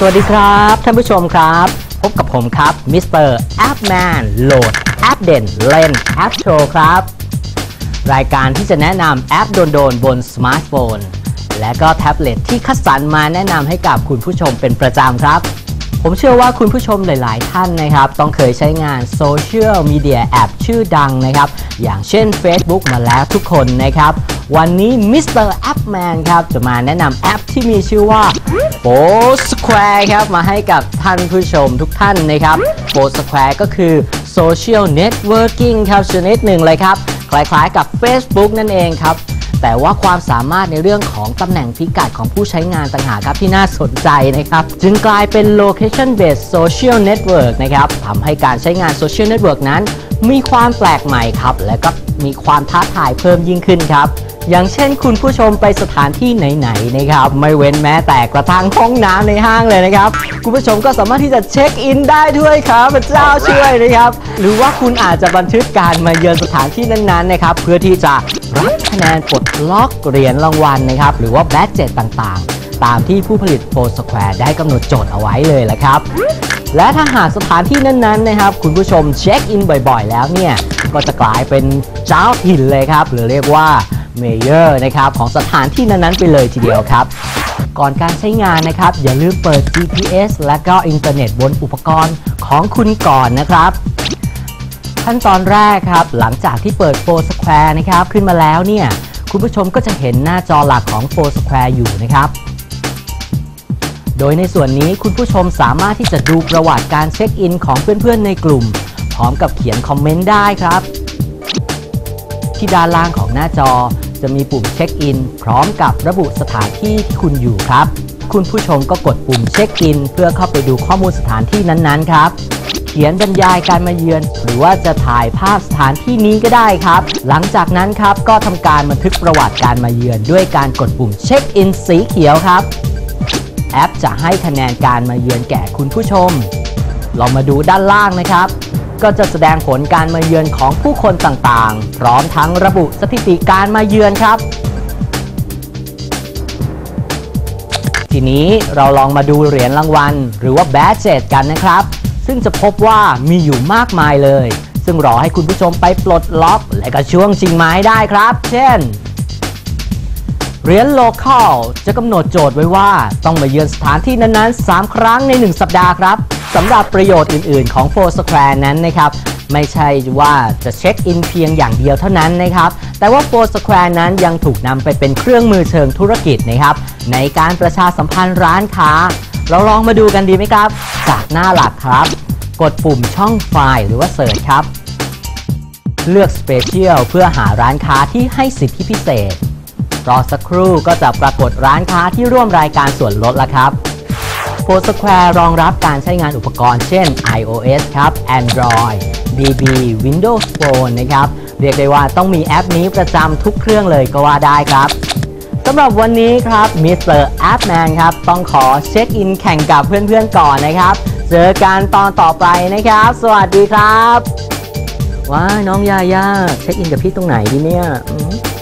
วัสดีครับท่านผู้ชมครับพบกับผมครับมิสเตอร์แอปแมนโหลดแอปเด่นเล่นแอปโชว์ครับรายการที่จะแนะนำแอปโดนๆบนสมาร์ทโฟนและก็แท็บเล็ตที่คัดสรรมาแนะนำให้กับคุณผู้ชมเป็นประจำครับผมเชื่อว่าคุณผู้ชมหลายๆท่านนะครับต้องเคยใช้งานโซเชียลมีเดียแอปชื่อดังนะครับอย่างเช่น Facebook มาแล้วทุกคนนะครับวันนี้มิสเตอร์แอปแมนครับจะมาแนะนำแอปที่มีชื่อว่า Foursquare ครับมาให้กับท่านผู้ชมทุกท่านนะครับ Foursquare ก็คือโซเชียลเน็ตเวิร์กิ่งครับชนิดหนึ่งเลยครับคล้ายๆกับ Facebook นั่นเองครับแต่ว่าความสามารถในเรื่องของตำแหน่งพิกัดของผู้ใช้งานต่างหากครับที่น่าสนใจนะครับจึงกลายเป็น Location Based Social Network นะครับทำให้การใช้งาน Social Network นั้นมีความแปลกใหม่ครับและก็มีความท้าทายเพิ่มยิ่งขึ้นครับอย่างเช่นคุณผู้ชมไปสถานที่ไหนๆนะครับไม่เว้นแม้แต่กระทั่งห้องน้ำในห้างเลยนะครับคุณผู้ชมก็สามารถที่จะเช็คอินได้ด้วยครับพระเจ้าช่วยนะครับหรือว่าคุณอาจจะบันทึกการมาเยือนสถานที่นั้นๆนะครับเพื่อที่จะรับคะแนนปลดล็อกเหรียญรางวัลนะครับหรือว่าแบดเจ็ตต่างๆตามที่ผู้ผลิต Foursquare ได้กำหนดโจทย์เอาไว้เลยแหละครับและถ้าหากสถานที่นั้นๆนะครับคุณผู้ชมเช็คอินบ่อยๆแล้วเนี่ยก็จะกลายเป็นเจ้าถิ่นเลยครับหรือเรียกว่าเมเยอร์นะครับของสถานที่นั้นๆไปเลยทีเดียวครับก่อนการใช้งานนะครับอย่าลืมเปิด GPS และก็อินเทอร์เน็ตบนอุปกรณ์ของคุณก่อนนะครับขั้นตอนแรกครับหลังจากที่เปิด Foursquare นะครับขึ้นมาแล้วเนี่ยคุณผู้ชมก็จะเห็นหน้าจอหลักของ Foursquare อยู่นะครับโดยในส่วนนี้คุณผู้ชมสามารถที่จะดูประวัติการเช็คอินของเพื่อนๆในกลุ่มพร้อมกับเขียนคอมเมนต์ได้ครับที่ด้านล่างของหน้าจอจะมีปุ่มเช็คอินพร้อมกับระบุสถานที่ที่คุณอยู่ครับคุณผู้ชมก็กดปุ่มเช็คอินเพื่อเข้าไปดูข้อมูลสถานที่นั้นๆครับเขียนบรรยายการมาเยือนหรือว่าจะถ่ายภาพสถานที่นี้ก็ได้ครับหลังจากนั้นครับก็ทำการบันทึกประวัติการมาเยือนด้วยการกดปุ่มเช็คอินสีเขียวครับแอปจะให้คะแนนการมาเยือนแก่คุณผู้ชมลองมาดูด้านล่างนะครับก็จะแสดงผลการมาเยือนของผู้คนต่างๆพร้อมทั้งระบุสถิติการมาเยือนครับทีนี้เราลองมาดูเหรียญรางวัลหรือว่าแบดเจ็ตกันนะครับซึ่งจะพบว่ามีอยู่มากมายเลยซึ่งรอให้คุณผู้ชมไปปลดล็อกและก็ช่วงชิงไม้ได้ครับเช่นเหรียญ Local จะกำหนดโจทย์ไว้ว่าต้องมาเยือนสถานที่นั้นๆ3ครั้งใน1สัปดาห์ครับสำหรับประโยชน์อื่นๆของ Foursquare นั้นนะครับไม่ใช่ว่าจะเช็คอินเพียงอย่างเดียวเท่านั้นนะครับแต่ว่า Foursquare นั้นยังถูกนำไปเป็นเครื่องมือเชิงธุรกิจนะครับในการประชาสัมพันธ์ร้านค้าเราลองมาดูกันดีไหมครับจากหน้าหลักครับกดปุ่มช่องไฟล์หรือว่า Search ครับเลือก Special เพื่อหาร้านค้าที่ให้สิทธิพิเศษรอสักครู่ก็จะปรากฏร้านค้าที่ร่วมรายการส่วนลดแล้วครับ Foursquare รองรับการใช้งานอุปกรณ์เช่น iOS ครับ Android BB Windows Phone นะครับเรียกได้ว่าต้องมีแอปนี้ประจำทุกเครื่องเลยก็ว่าได้ครับสำหรับวันนี้ครับมิสเตอร์แอปแมนครับต้องขอเช็คอินแข่งกับเพื่อนๆก่อนนะครับเจอกันตอนต่อไปนะครับสวัสดีครับว้าน้องยาย่าเช็คอินกับพี่ตรงไหนดีเนี่ย